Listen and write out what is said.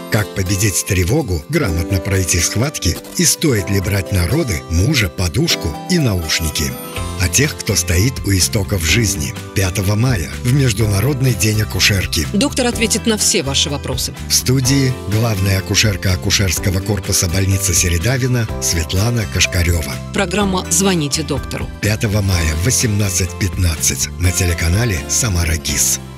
Как победить тревогу, грамотно пройти схватки и стоит ли брать на роды мужа, подушку и наушники. О тех, кто стоит у истоков жизни. 5 мая, в Международный день акушерки. Доктор ответит на все ваши вопросы. В студии главная акушерка акушерского корпуса больницы Середавина Светлана Кашкарева. Программа «Звоните доктору». 5 мая в 18:15 на телеканале «Самара ГИС».